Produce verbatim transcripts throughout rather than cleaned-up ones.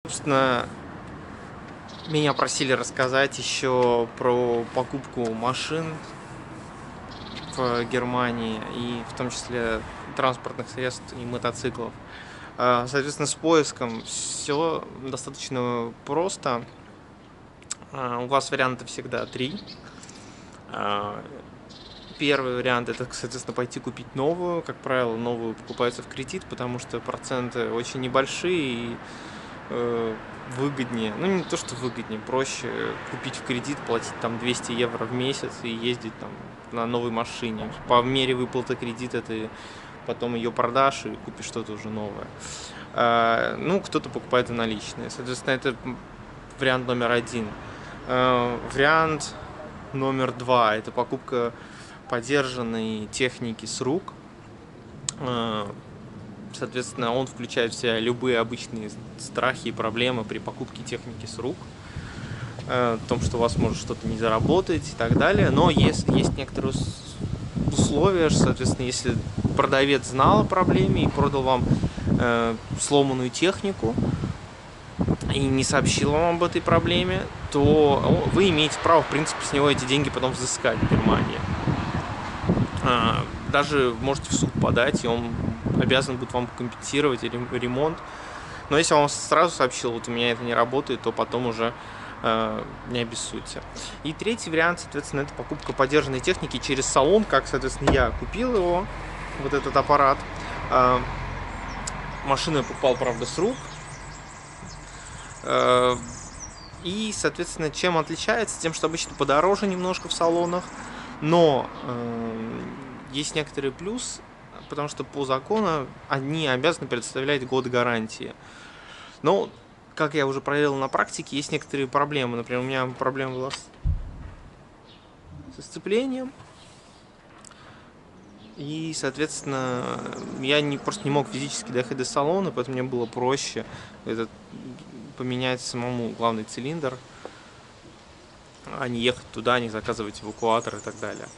Собственно, меня просили рассказать еще про покупку машин в Германии, и в том числе транспортных средств и мотоциклов. А, Соответственно, с поиском все достаточно просто. А, У вас варианты всегда три. А, Первый вариант — это, соответственно, пойти купить новую. Как правило, новую покупаются в кредит, потому что проценты очень небольшие и э, выгоднее. Ну, не то, что выгоднее, проще купить в кредит, платить там двести евро в месяц и ездить там на новой машине. По мере выплаты кредита ты потом ее продашь и купишь что-то уже новое. А, ну, кто-то покупает и наличные. Соответственно, это вариант номер один. А, вариант номер два — это покупка подержанной техники с рук. Соответственно, он включает в себя любые обычные страхи и проблемы при покупке техники с рук. О том, что у вас может что-то не заработать и так далее. Но есть, есть некоторые условия, соответственно, если продавец знал о проблеме и продал вам э, сломанную технику и не сообщил вам об этой проблеме, то вы имеете право, в принципе, с него эти деньги потом взыскать в Германии. Даже можете в суд подать, и он обязан будет вам компенсировать ремонт. Но если он вам сразу сообщил, вот у меня это не работает, то потом уже э, не обессудьте. И третий вариант, соответственно, это покупка подержанной техники через салон, как, соответственно, я купил его, вот этот аппарат. Э, машину я покупал, правда, с рук. Э, и, соответственно, чем отличается? Тем, что обычно подороже немножко в салонах, но э, есть некоторый плюс, потому что по закону они обязаны предоставлять год гарантии. Но, как я уже проверил на практике, есть некоторые проблемы. Например, у меня проблема была с, со сцеплением. И, соответственно, я не, просто не мог физически доехать до салона, поэтому мне было проще этот, поменять самому главный цилиндр, а не ехать туда, не заказывать эвакуатор и так далее.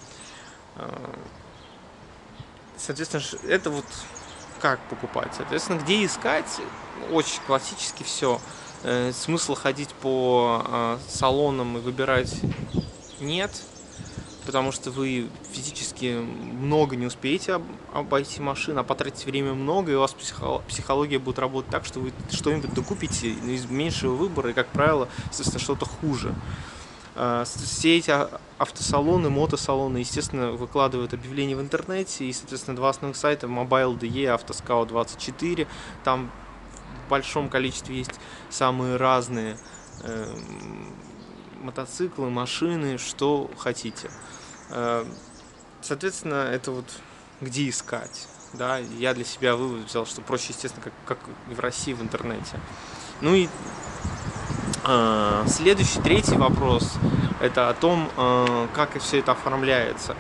Соответственно, это вот как покупать. Соответственно, где искать? Очень классически все. Смысла ходить по салонам и выбирать нет, потому что вы физически много не успеете обойти машину, а потратить время много, и у вас психология будет работать так, что вы что-нибудь докупите из меньшего выбора, и, как правило, естественно, что-то хуже. Все эти автосалоны, мотосалоны, естественно, выкладывают объявления в интернете, и, соответственно, два основных сайта — Mobile точка de, Автоскаут двадцать четыре. Там в большом количестве есть самые разные э, мотоциклы, машины, что хотите. Э, соответственно, это вот где искать. Да? Я для себя вывод взял, что проще, естественно, как, как и в России, в интернете. Ну и следующий, третий вопрос — это о том, как все это оформляется.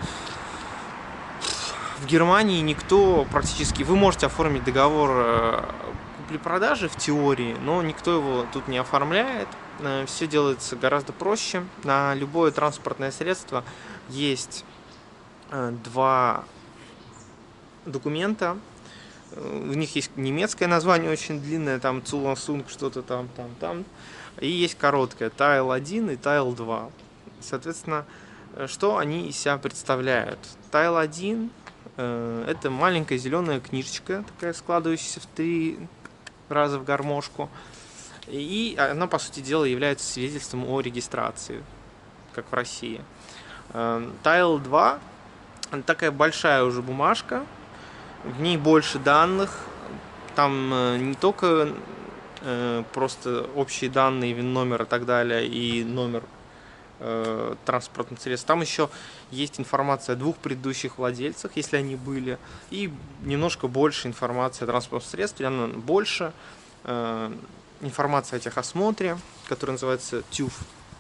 В Германии никто практически... Вы можете оформить договор купли-продажи в теории, но никто его тут не оформляет. Все делается гораздо проще. На любое транспортное средство есть два документа. У них есть немецкое название очень длинное, там Zulassung, что-то там, там, там. И есть короткое Тайл один и Тайл два. Соответственно, что они из себя представляют? Тайл один э, это маленькая зеленая книжечка, такая складывающаяся в три раза в гармошку. И она, по сути дела, является свидетельством о регистрации, как в России. Тайл два такая большая уже бумажка, в ней больше данных. Там э, не только э, просто общие данные, ВИН-номер и так далее, и номер э, транспортных средств. Там еще есть информация о двух предыдущих владельцах, если они были, и немножко больше информации о транспортных средствах, она больше. Э, информация о техосмотре, который называется ТЮФ.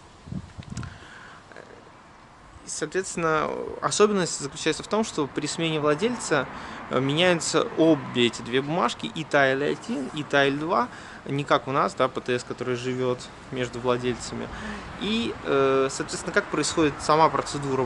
Соответственно, особенность заключается в том, что при смене владельца меняются обе эти две бумажки, и Тайл один, и Тайл два, не как у нас, да, ПТС, который живет между владельцами. И, соответственно, как происходит сама процедура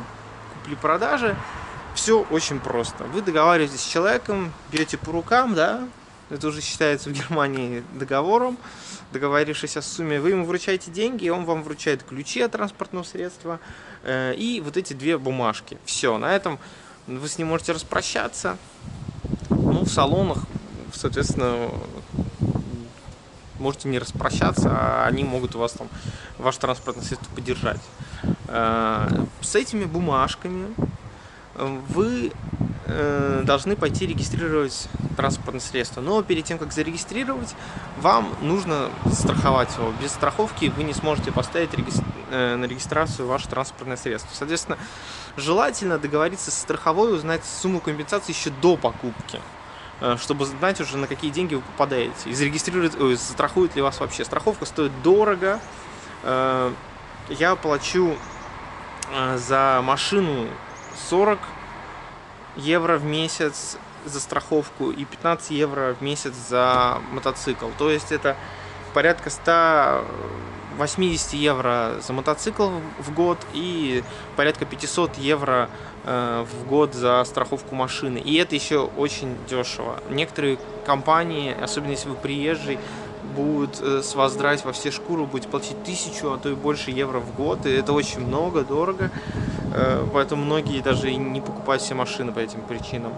купли-продажи? Все очень просто. Вы договариваетесь с человеком, берете по рукам, да, это уже считается в Германии договором. Договорившись о сумме, вы ему вручаете деньги, и он вам вручает ключи от транспортного средства э, и вот эти две бумажки. Все, на этом вы с ним можете распрощаться. Ну, в салонах, соответственно, можете не распрощаться, а они могут у вас там ваше транспортное средство поддержать. Э, с этими бумажками вы э, должны пойти регистрировать транспортное средство. Но перед тем, как зарегистрировать, вам нужно страховать его. Без страховки вы не сможете поставить реги... э, на регистрацию ваше транспортное средство. Соответственно, желательно договориться со страховой, узнать сумму компенсации еще до покупки, э, чтобы знать уже, на какие деньги вы попадаете. И зарегистрировать, ой, застрахует ли вас вообще. Страховка стоит дорого. Э, я плачу э, за машину сорок евро в месяц за страховку и пятнадцать евро в месяц за мотоцикл. То есть это порядка ста восьмидесяти евро за мотоцикл в год и порядка пятисот евро э, в год за страховку машины. И это еще очень дешево. Некоторые компании, особенно если вы приезжий, будут э, с вас драть во все шкуры, будете платить тысячу, а то и больше евро в год. И это очень много, дорого. Э, поэтому многие даже и не покупают себе машины по этим причинам.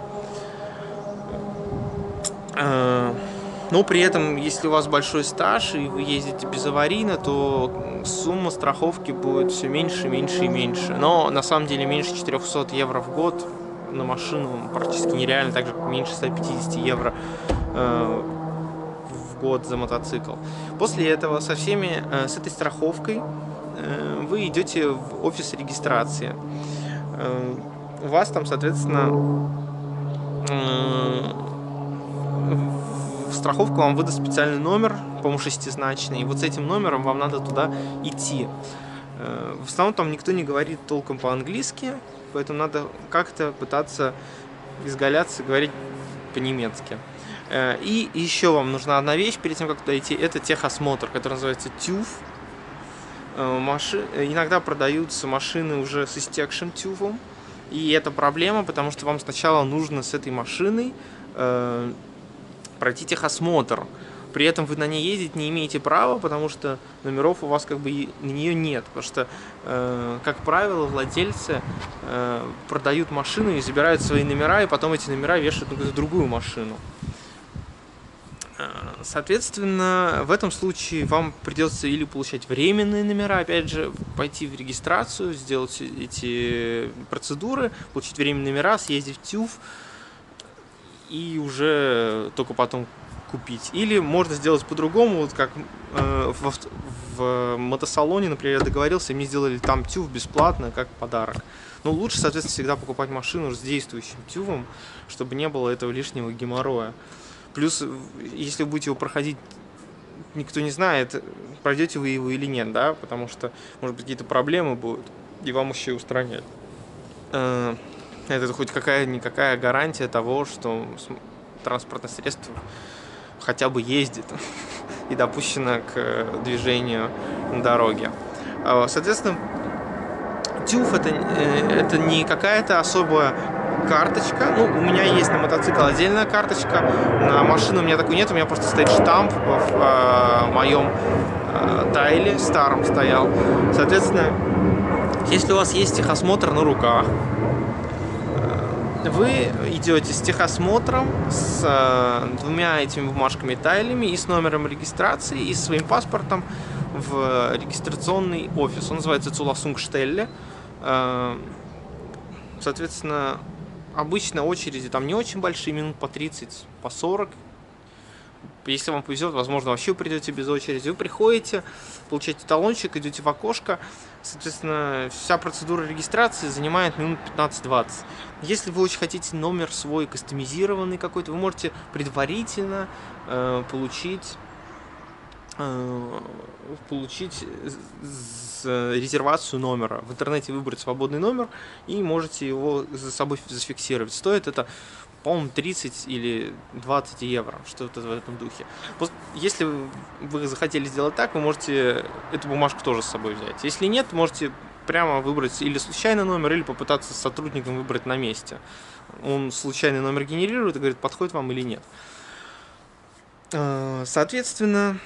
Но при этом, если у вас большой стаж и вы ездите безаварийно, то сумма страховки будет все меньше, меньше и меньше. Но на самом деле меньше четырехсот евро в год на машину практически нереально, также меньше ста пятидесяти евро в год за мотоцикл. После этого со всеми, с этой страховкой вы идете в офис регистрации. У вас там, соответственно, в страховку вам выдаст специальный номер, по-моему, шестизначный, и вот с этим номером вам надо туда идти. В основном там никто не говорит толком по-английски, поэтому надо как-то пытаться изгаляться, говорить по-немецки. И еще вам нужна одна вещь перед тем, как туда идти, это техосмотр, который называется тюф. Маши... Иногда продаются машины уже с истекшим тюфом, и это проблема, потому что вам сначала нужно с этой машиной э, пройти техосмотр. При этом вы на ней ездить не имеете права, потому что номеров у вас как бы на нее нет. Потому что, э, как правило, владельцы э, продают машину и забирают свои номера, и потом эти номера вешают на другую машину. Соответственно, в этом случае вам придется или получать временные номера, опять же, пойти в регистрацию, сделать эти процедуры, получить временные номера, съездить в ТЮФ и уже только потом купить. Или можно сделать по-другому, вот как э, в, в мотосалоне, например, я договорился, и мне сделали там ТЮФ бесплатно, как подарок. Но лучше, соответственно, всегда покупать машину с действующим ТЮФом, чтобы не было этого лишнего геморроя. Плюс, если вы будете его проходить, никто не знает, пройдете вы его или нет, да, потому что, может быть, какие-то проблемы будут, и вам еще и устранять. Это хоть какая-никакая гарантия того, что транспортное средство хотя бы ездит и допущено к движению на дороге. Соответственно, ТЮФ это, это не какая-то особая карточка. Ну, у меня есть на мотоцикл отдельная карточка, на машину у меня такой нет, у меня просто стоит штамп в э, моем э, тайле, старом стоял. Соответственно, если у вас есть техосмотр на руках, вы идете с техосмотром, с э, двумя этими бумажками тайлями и с номером регистрации, и своим паспортом в регистрационный офис. Он называется Zulassungsstelle. Э, соответственно, обычно очереди там не очень большие, минут по тридцать, по сорок. Если вам повезет, возможно, вообще вы придете без очереди. Вы приходите, получаете талончик, идете в окошко. Соответственно, вся процедура регистрации занимает минут пятнадцать-двадцать. Если вы очень хотите номер свой кастомизированный какой-то, вы можете предварительно э, получить, э, получить резервацию номера. В интернете выбрать свободный номер и можете его за собой зафиксировать. Стоит это, по-моему, тридцать или двадцать евро, что-то в этом духе. Если вы захотели сделать так, вы можете эту бумажку тоже с собой взять. Если нет, можете прямо выбрать или случайный номер, или попытаться с сотрудником выбрать на месте. Он случайный номер генерирует и говорит, подходит вам или нет. Э, Соответственно,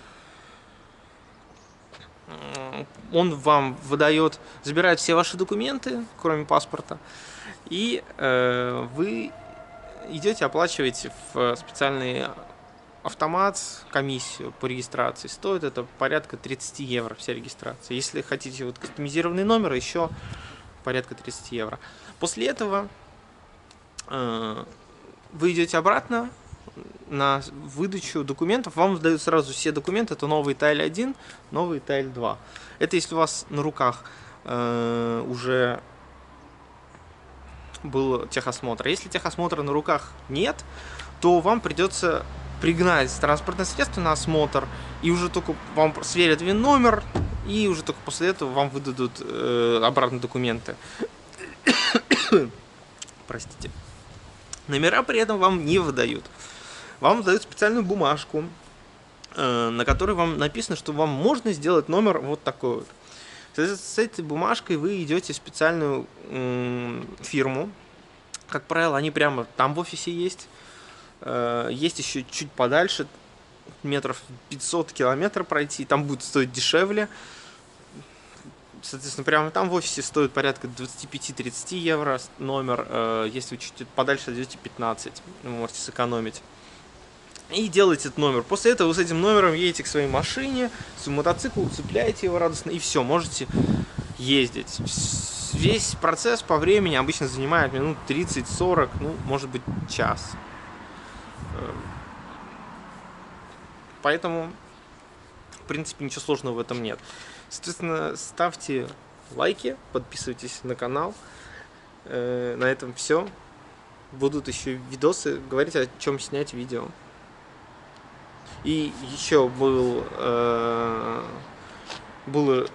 он вам выдает, забирает все ваши документы, кроме паспорта, и э, вы идете, оплачиваете в специальный автомат комиссию по регистрации. Стоит это порядка тридцать евро, вся регистрация. Если хотите вот кастомизированный номер, еще порядка тридцать евро. После этого э, вы идете обратно на выдачу документов. Вам выдают сразу все документы. Это новый Таиль один, новый Таиль два. Это если у вас на руках э, уже был техосмотр. Если техосмотра на руках нет, то вам придется пригнать транспортное средство на осмотр, и уже только вам сверят ВИН-номер, и уже только после этого вам выдадут э, обратно документы. Простите. Номера при этом вам не выдают. Вам выдают специальную бумажку, э, на которой вам написано, что вам можно сделать номер вот такой вот. С этой бумажкой вы идете в специальную э, фирму. Как правило, они прямо там в офисе есть. Э, есть еще чуть подальше, метров пятьсот километров пройти. Там будет стоить дешевле. Соответственно, прямо там в офисе стоит порядка двадцать пять - тридцать евро номер. Э, если вы чуть подальше идете, пятнадцать. Вы можете сэкономить. И делаете этот номер. После этого вы с этим номером едете к своей машине, к своему мотоциклу, цепляете его радостно, и все, можете ездить. Весь процесс по времени обычно занимает минут тридцать - сорок, ну, может быть, час. Поэтому, в принципе, ничего сложного в этом нет. Соответственно, ставьте лайки, подписывайтесь на канал. На этом все. Будут еще видосы, говорить, о чем снять видео. И еще был, э, был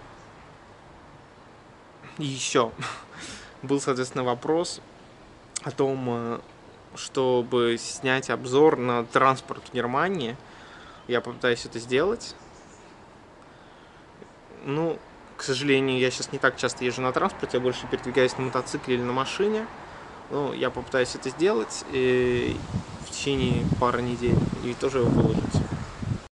еще был, соответственно, вопрос о том, чтобы снять обзор на транспорт в Германии. Я попытаюсь это сделать. Ну, к сожалению, я сейчас не так часто езжу на транспорте, я больше передвигаюсь на мотоцикле или на машине. Ну, я попытаюсь это сделать и в течение пары недель и тоже его выложить.